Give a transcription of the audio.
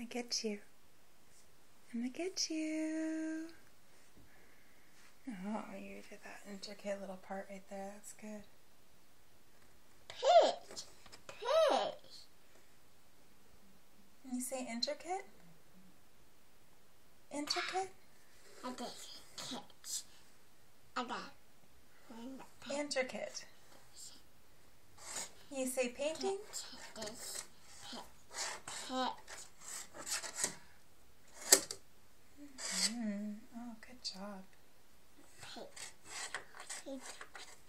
get you. I'm gonna get you. Oh, you did that intricate little part right there. That's good. Pitch. Can you say intricate? Intricate? I did pitch. Intricate. Can you say painting? Oh, good job.